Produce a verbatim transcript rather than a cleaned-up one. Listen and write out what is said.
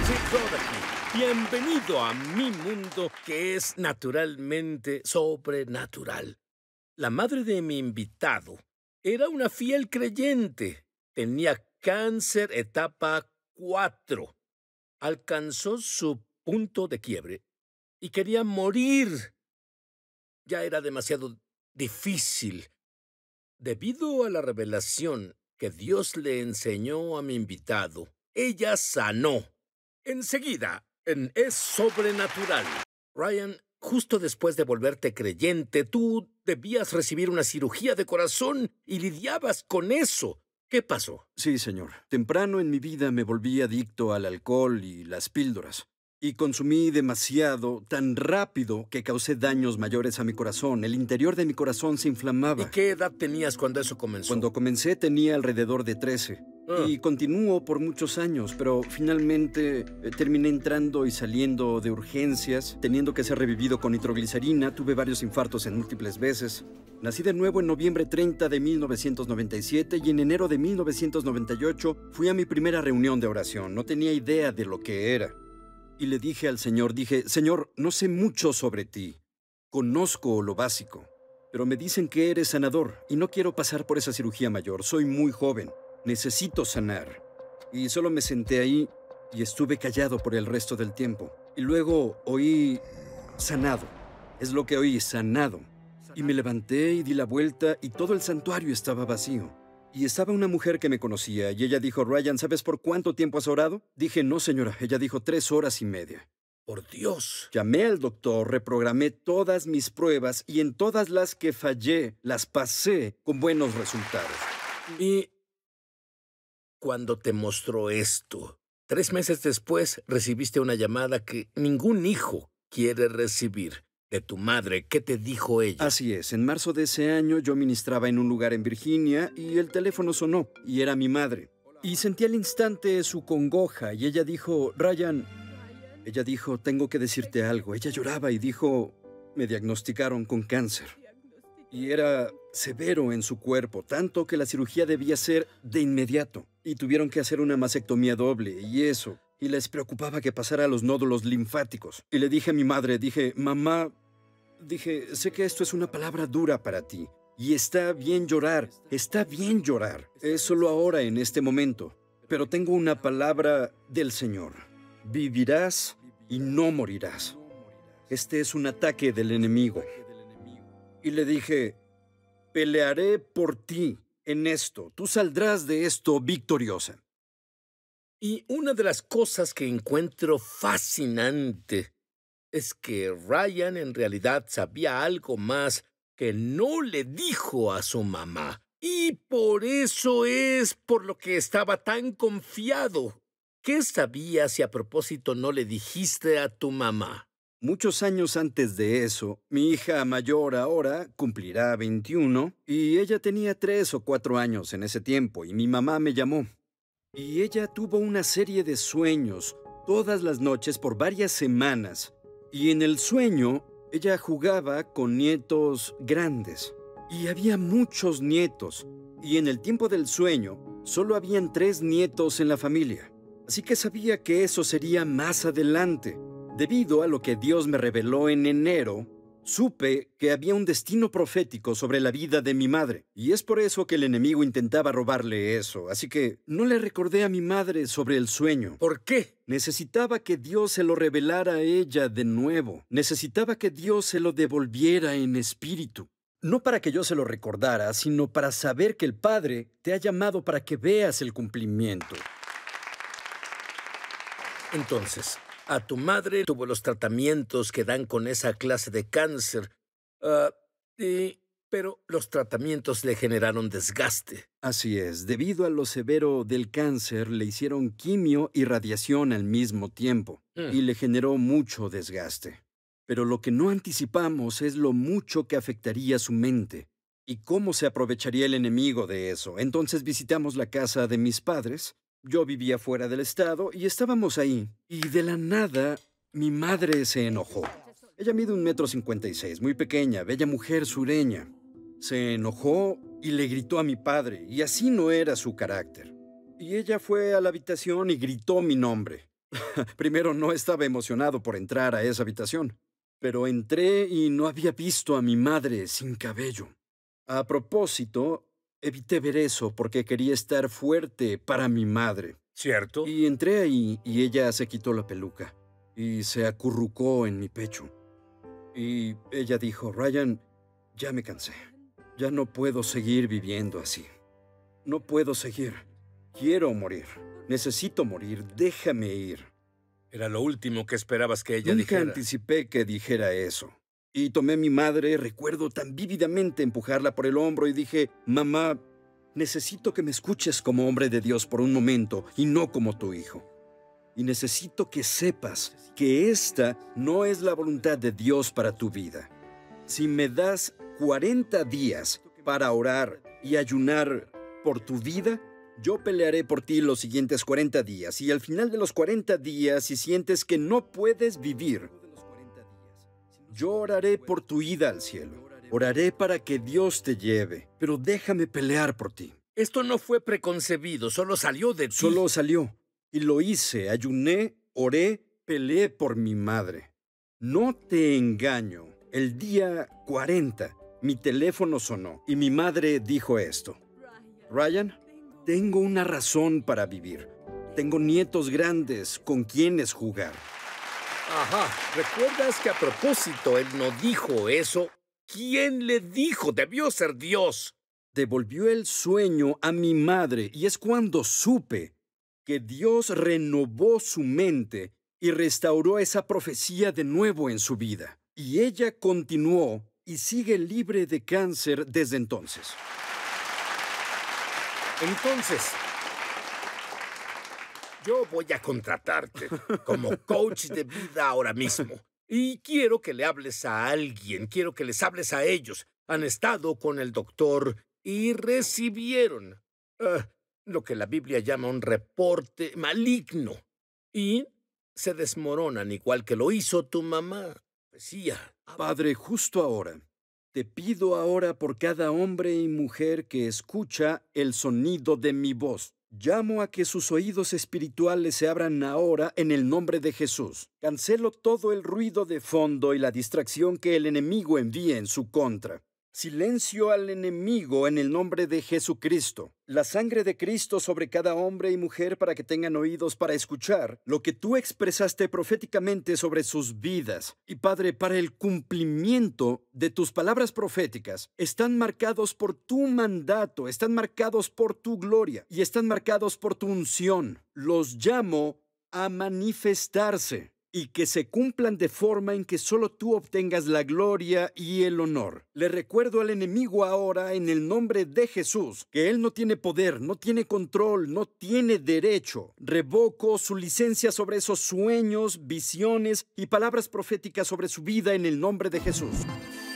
Steve Rhodes aquí. Bienvenido a mi mundo, que es naturalmente sobrenatural. La madre de mi invitado era una fiel creyente. Tenía cáncer etapa cuatro. Alcanzó su punto de quiebre y quería morir. Ya era demasiado difícil. Debido a la revelación que Dios le enseñó a mi invitado, ella sanó. Enseguida, en Es Sobrenatural. Ryan, justo después de volverte creyente, tú debías recibir una cirugía de corazón y lidiabas con eso. ¿Qué pasó? Sí, señor. Temprano en mi vida me volví adicto al alcohol y las píldoras. Y consumí demasiado, tan rápido, que causé daños mayores a mi corazón. El interior de mi corazón se inflamaba. ¿Y qué edad tenías cuando eso comenzó? Cuando comencé tenía alrededor de trece. Ah. Y continuó por muchos años, pero finalmente eh, terminé entrando y saliendo de urgencias, teniendo que ser revivido con nitroglicerina. Tuve varios infartos en múltiples veces. Nací de nuevo en noviembre treinta de mil novecientos noventa y siete y en enero de mil novecientos noventa y ocho fui a mi primera reunión de oración. No tenía idea de lo que era. Y le dije al Señor, dije, Señor, no sé mucho sobre ti. Conozco lo básico, pero me dicen que eres sanador y no quiero pasar por esa cirugía mayor. Soy muy joven. Necesito sanar. Y solo me senté ahí y estuve callado por el resto del tiempo. Y luego oí sanado. Es lo que oí, sanado. Y me levanté y di la vuelta y todo el santuario estaba vacío. Y estaba una mujer que me conocía y ella dijo, Ryan, ¿sabes por cuánto tiempo has orado? Dije, no, señora. Ella dijo, tres horas y media. ¡Por Dios! Llamé al doctor, reprogramé todas mis pruebas y en todas las que fallé, las pasé con buenos resultados. Y cuando te mostró esto, tres meses después recibiste una llamada que ningún hijo quiere recibir. De tu madre, ¿qué te dijo ella? Así es, en marzo de ese año yo ministraba en un lugar en Virginia y el teléfono sonó y era mi madre. Y sentí al instante su congoja y ella dijo, Ryan, ella dijo, tengo que decirte algo. Ella lloraba y dijo, me diagnosticaron con cáncer. Y era severo en su cuerpo, tanto que la cirugía debía ser de inmediato. Y tuvieron que hacer una mastectomía doble y eso. Y les preocupaba que pasara a los nódulos linfáticos. Y le dije a mi madre, dije, mamá, dije, sé que esto es una palabra dura para ti. Y está bien llorar, está bien llorar. Es solo ahora, en este momento. Pero tengo una palabra del Señor. Vivirás y no morirás. Este es un ataque del enemigo. Y le dije, pelearé por ti en esto. Tú saldrás de esto victoriosa. Y una de las cosas que encuentro fascinante es que Ryan en realidad sabía algo más que no le dijo a su mamá. Y por eso es por lo que estaba tan confiado. ¿Qué sabías y a propósito no le dijiste a tu mamá? Muchos años antes de eso, mi hija mayor ahora cumplirá veintiuno y ella tenía tres o cuatro años en ese tiempo y mi mamá me llamó. Y ella tuvo una serie de sueños todas las noches por varias semanas. Y en el sueño, ella jugaba con nietos grandes. Y había muchos nietos. Y en el tiempo del sueño, solo habían tres nietos en la familia. Así que sabía que eso sería más adelante. Debido a lo que Dios me reveló en enero, supe que había un destino profético sobre la vida de mi madre. Y es por eso que el enemigo intentaba robarle eso. Así que no le recordé a mi madre sobre el sueño. ¿Por qué? Necesitaba que Dios se lo revelara a ella de nuevo. Necesitaba que Dios se lo devolviera en espíritu. No para que yo se lo recordara, sino para saber que el Padre te ha llamado para que veas el cumplimiento. Entonces, a tu madre tuvo los tratamientos que dan con esa clase de cáncer, uh, y, pero los tratamientos le generaron desgaste. Así es, debido a lo severo del cáncer, le hicieron quimio y radiación al mismo tiempo, Mm. y le generó mucho desgaste. Pero lo que no anticipamos es lo mucho que afectaría su mente, y cómo se aprovecharía el enemigo de eso. Entonces visitamos la casa de mis padres. Yo vivía fuera del estado y estábamos ahí. Y de la nada, mi madre se enojó. Ella mide un metro cincuenta y seis, muy pequeña, bella mujer sureña. Se enojó y le gritó a mi padre, y así no era su carácter. Y ella fue a la habitación y gritó mi nombre. Primero no estaba emocionado por entrar a esa habitación, pero entré y no había visto a mi madre sin cabello. A propósito, evité ver eso porque quería estar fuerte para mi madre. ¿Cierto? Y entré ahí y ella se quitó la peluca y se acurrucó en mi pecho. Y ella dijo, Ryan, ya me cansé. Ya no puedo seguir viviendo así. No puedo seguir. Quiero morir. Necesito morir. Déjame ir. Era lo último que esperabas que ella Nunca dijera. anticipé que dijera eso. Y tomé a mi madre, recuerdo tan vívidamente empujarla por el hombro y dije, mamá, necesito que me escuches como hombre de Dios por un momento y no como tu hijo. Y necesito que sepas que esta no es la voluntad de Dios para tu vida. Si me das cuarenta días para orar y ayunar por tu vida, yo pelearé por ti los siguientes cuarenta días. Y al final de los cuarenta días, si sientes que no puedes vivir, yo oraré por tu ida al cielo. Oraré para que Dios te lleve, pero déjame pelear por ti. Esto no fue preconcebido, solo salió de ti. Solo salió. Y lo hice, ayuné, oré, peleé por mi madre. No te engaño, el día cuarenta, mi teléfono sonó y mi madre dijo esto. Ryan, tengo una razón para vivir. Tengo nietos grandes con quienes jugar. Ajá, ¿recuerdas que a propósito él no dijo eso? ¿Quién le dijo? Debió ser Dios. Devolvió el sueño a mi madre y es cuando supe que Dios renovó su mente y restauró esa profecía de nuevo en su vida. Y ella continuó y sigue libre de cáncer desde entonces. Entonces, yo voy a contratarte como coach de vida ahora mismo. Y quiero que le hables a alguien, quiero que les hables a ellos. Han estado con el doctor y recibieron uh, lo que la Biblia llama un reporte maligno. Y se desmoronan igual que lo hizo tu mamá. Decía, Padre, justo ahora, te pido ahora por cada hombre y mujer que escucha el sonido de mi voz. Llamo a que sus oídos espirituales se abran ahora en el nombre de Jesús. Cancelo todo el ruido de fondo y la distracción que el enemigo envía en su contra. Silencio al enemigo en el nombre de Jesucristo. La sangre de Cristo sobre cada hombre y mujer para que tengan oídos para escuchar lo que tú expresaste proféticamente sobre sus vidas. Y Padre, para el cumplimiento de tus palabras proféticas, están marcados por tu mandato, están marcados por tu gloria y están marcados por tu unción. Los llamo a manifestarse y que se cumplan de forma en que solo tú obtengas la gloria y el honor. Le recuerdo al enemigo ahora en el nombre de Jesús que él no tiene poder, no tiene control, no tiene derecho. Revoco su licencia sobre esos sueños, visiones y palabras proféticas sobre su vida en el nombre de Jesús.